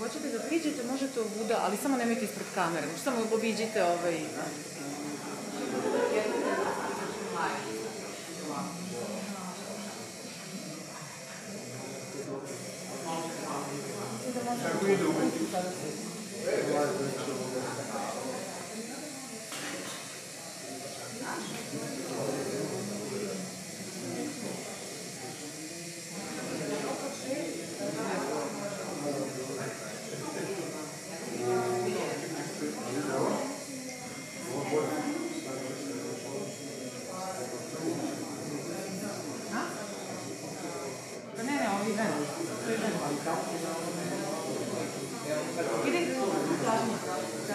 hoćete da priđete, možete ovuda, ali samo nemojte ispred kamere, samo obiđite ovaj... Idem,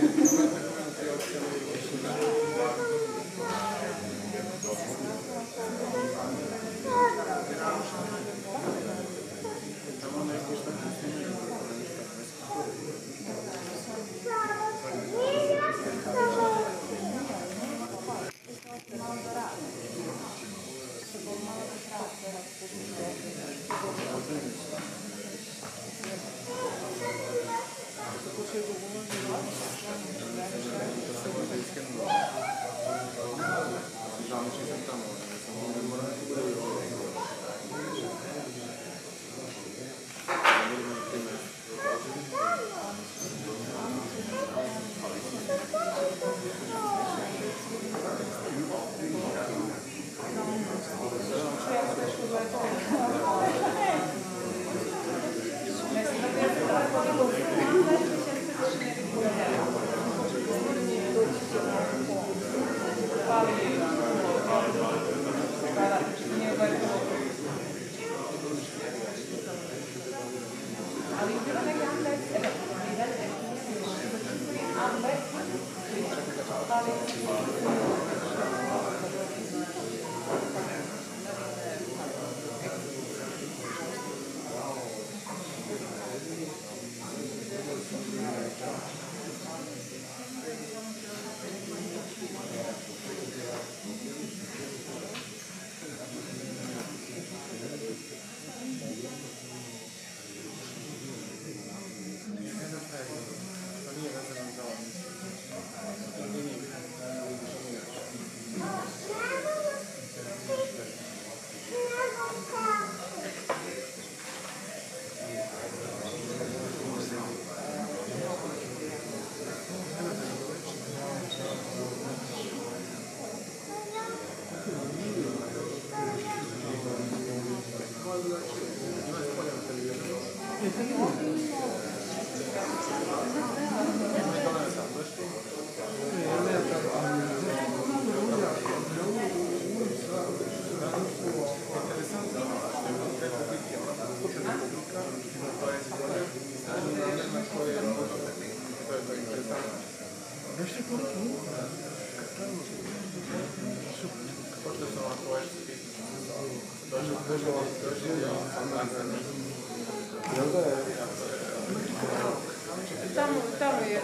Tamo je.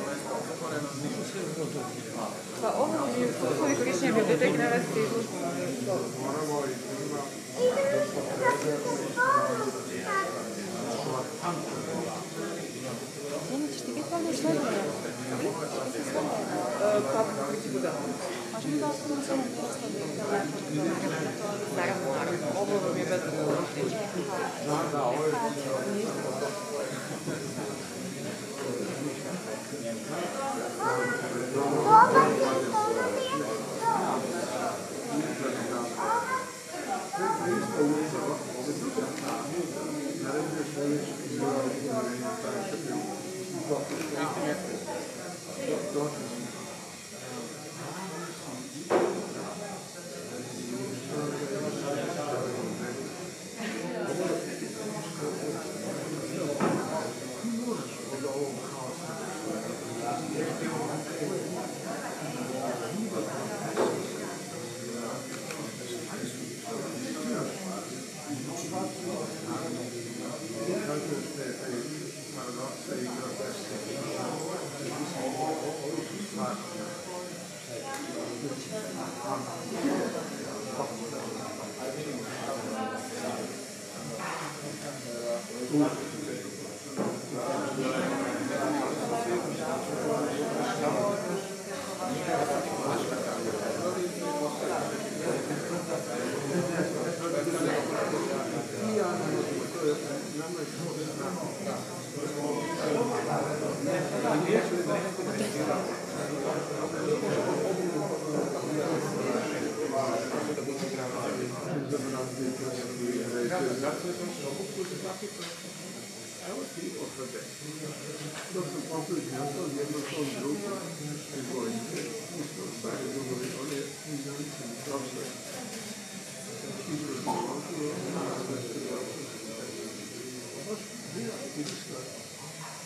Pa ovo je korištenje biblioteke na vesti izlučku. Ćeš ti biti ovdje što je? Pa, u principu da. Možemo da ostavimo samo Naravno. Ovo vam je bezbedno.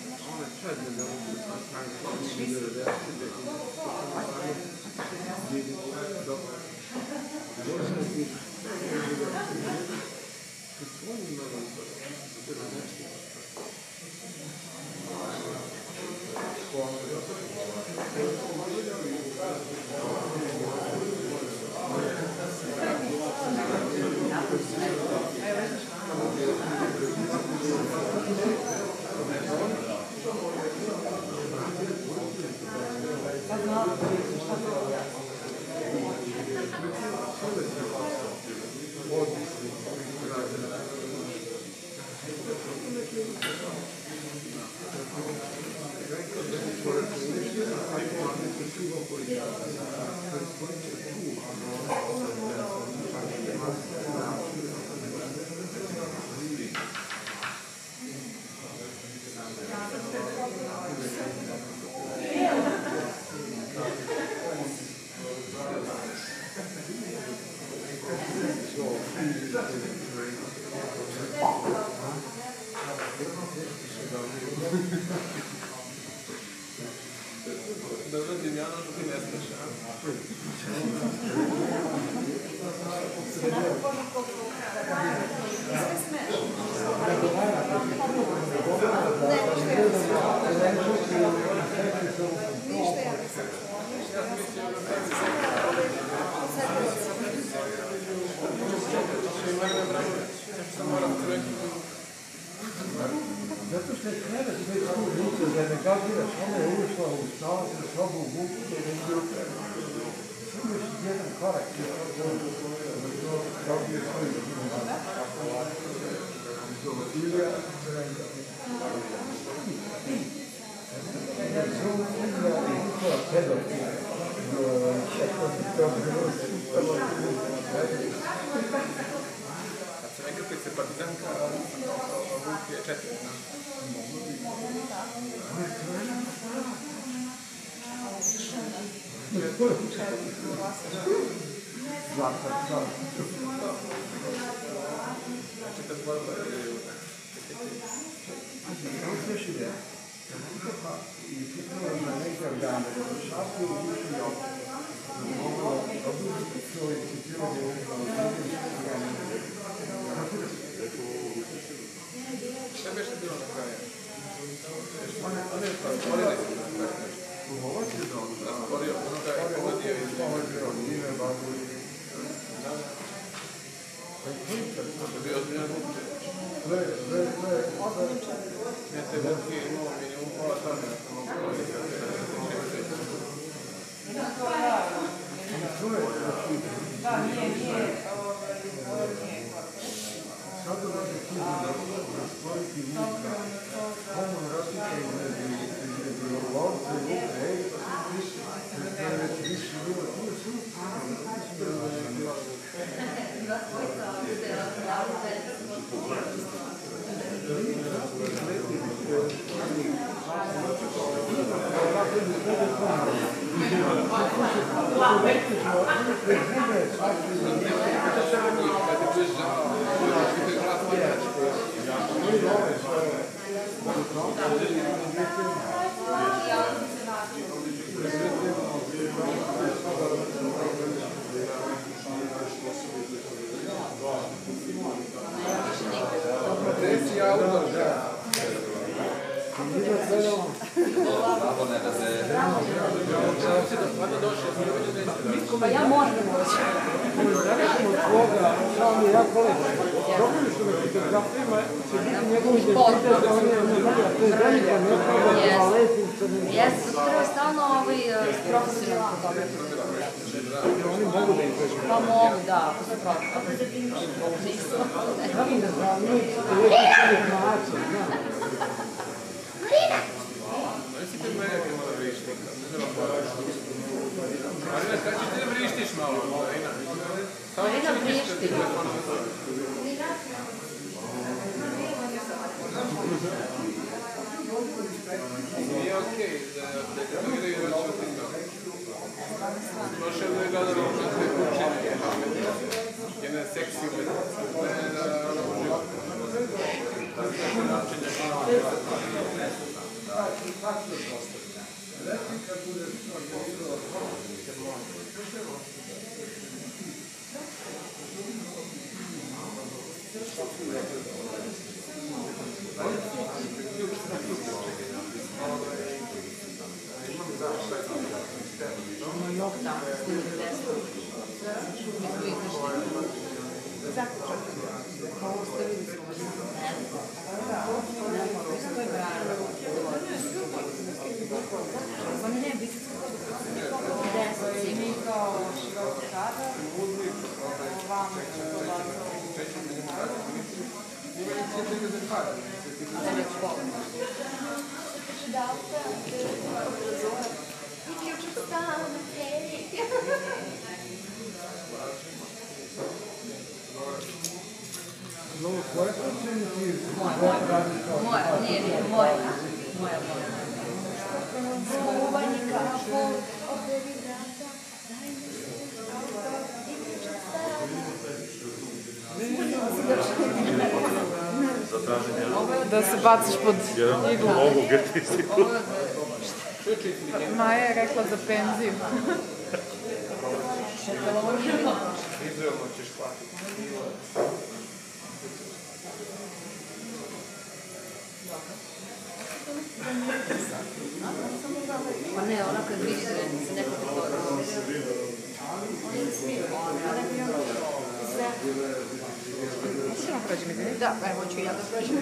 Dobro, Dimjano, što ti ne znaš, a? Zato što je krevet sve tu lice, da ne gaziraš, ona je ušla u stavu, u sobu, u vuku, da je bilo krevet. Samo još jedan korak je to dobije svoju život. Ilija, Nekako se partizanka Vuk je 4, znaš? Znači ta borba je... Samo se još ide. I pitalo na neke organe, šapu i višnji opet. Moglo dobiti svoj citiranje Šta bi što bilo na kraju? One je stvorili su na kraju. Ovo će dobro. Da, stvorio, ono da je pogodio i ovo je bilo njime, babu. to je bio ozbiljan Vuk. Ja te Vuki imao minimum pola tome, ja sam mogu provjeti. Da, nije, Sada da se ti stvoriti Vuka, ono razlika između lovca i Vuka, to je već više bilo, to je super. Pa ja moram moći. Ja kolega, dobili su me fotografijama, će biti njegov identitet, a on je to je velika nepravda, letinca. Jeste, zato treba stalno profesionalno fotografiju. Oni mogu da izvežu. Pa mogu, da, ako su profesionalni. Nisu. Kako ne znam, nije čovjek način, znam. Jesi ti mene kad malo vrišti? Marina, kada će ti da vrištiš malo? Marina vrišti. Nije okej da kameraju i hoće ti to. Prošle je gledala na sve kućine, jedna seksi umetnica, ne da ono uživa. Jok tamo, snimili desno. Mi smo izašli. Zaključak. Ovo ste vidjeli smo vas. To je brano. Oni ne biti. Desno si. Mi kao široko kada. Ovamo će to ovako. A ne već pola. Moja, nije, moja. Da se baciš pod iglu. Mogu grtisti. Maja je rekla za penziju. Izravno ćeš platiti. Pa ne, ona kad vidi da se neko to Možemo prođem izviniti? Da, evo ću ja da prođem.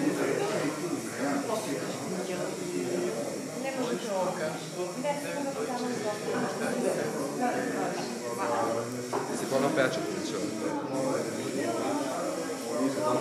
Ne možete ovoga. Si può non piace attenzione. Non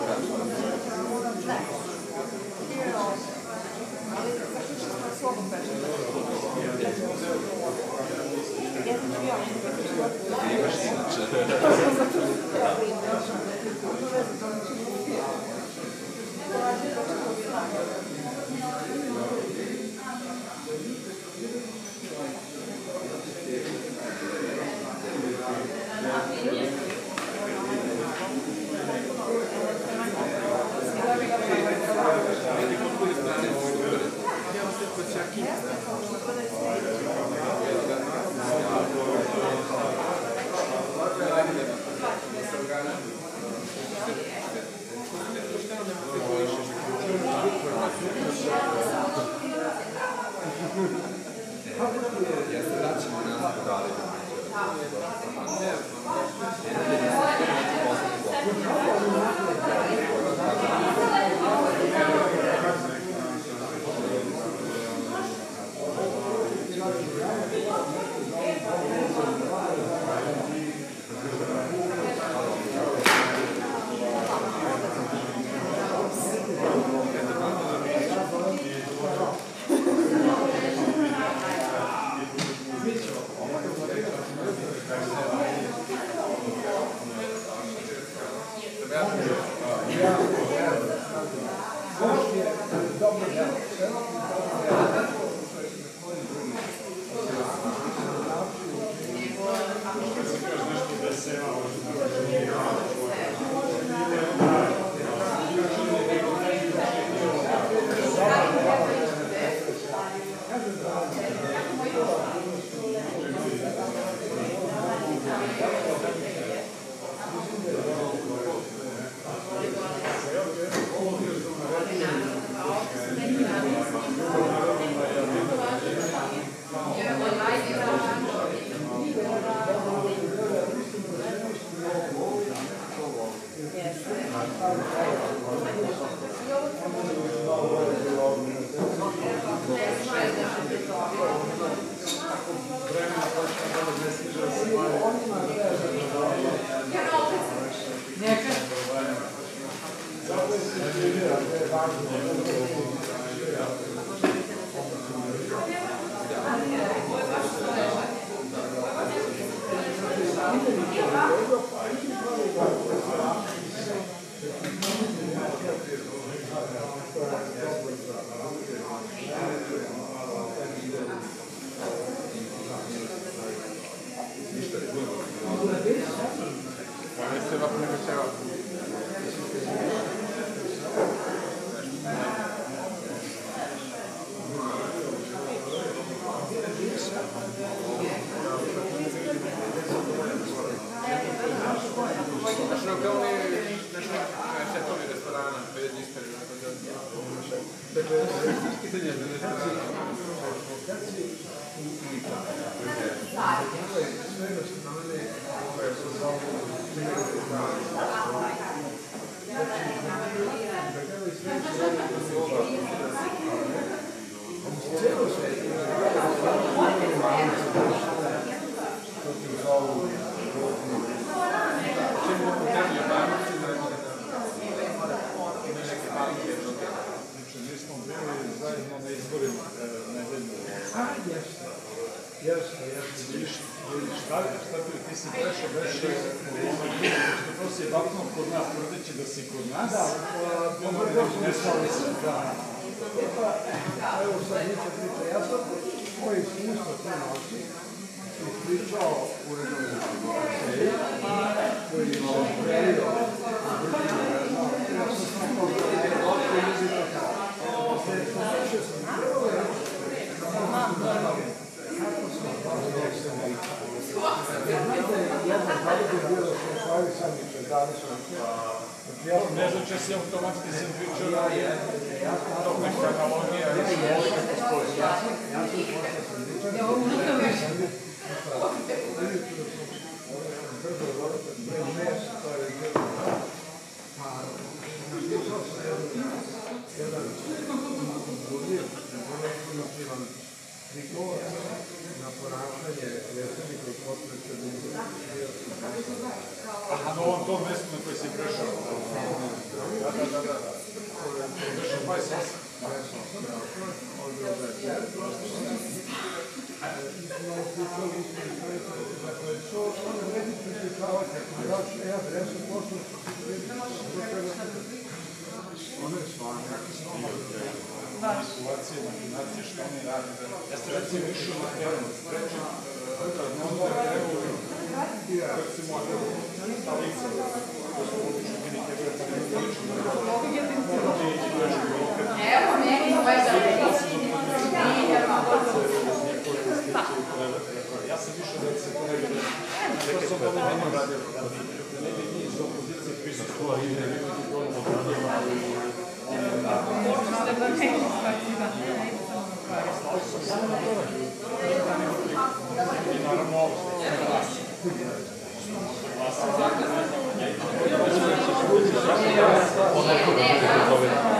Ti si prešao beše što to si je bakno kod nas, tvrdeći da si kod nas. Ono je ne stali se. Evo sad priča. Ja sam moje iskustvo te noći ispričao u redovnoj seji, koji je prelio ja sam snimao Ne znači si automatski sandvičer, neka analogija. na ponašanje predsjednika i potpredsjednika. A na ovom tom mjestu na koji si prešao? Da. Prešao 28. Situacije, makinacije, što oni rade. Ja ste recimo išao na teren, sprečan, onda je krenuo, recimo, stalice, to su obično mini tebe, pa ne lično da je evo, meni moje ja sam više da se to ne vidio. To sam ovdje nema radio. Da ne bi mi iz opozicije prisustva i ne vidjeti ponovno radila. Možda ste da ne I naravno ovo. Ona je